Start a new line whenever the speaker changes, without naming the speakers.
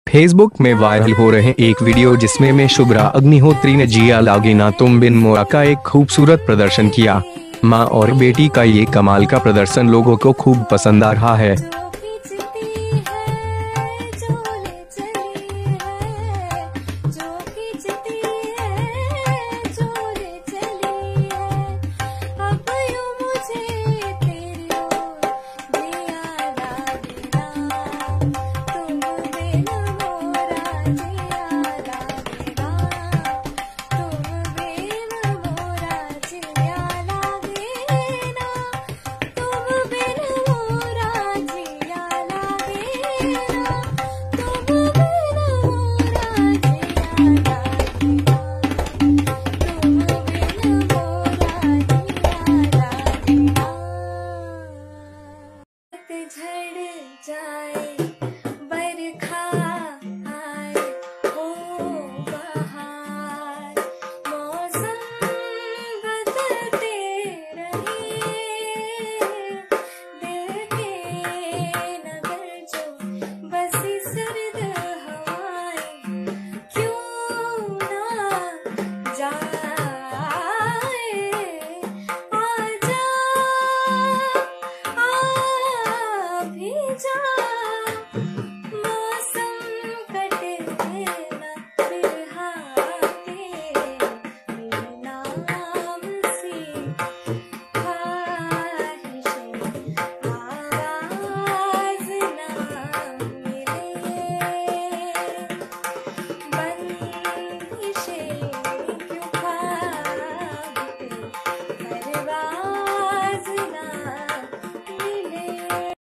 Facebook में viral हो रहे एक वीडियो जिसमें में शुभ्रा अग्निहोत्री ने जिया लागे ना तुम बिन मोरा का एक खूबसूरत प्रदर्शन किया। मां और बेटी का ये कमाल का प्रदर्शन लोगों को खूब पसंद आ रहा है।
जा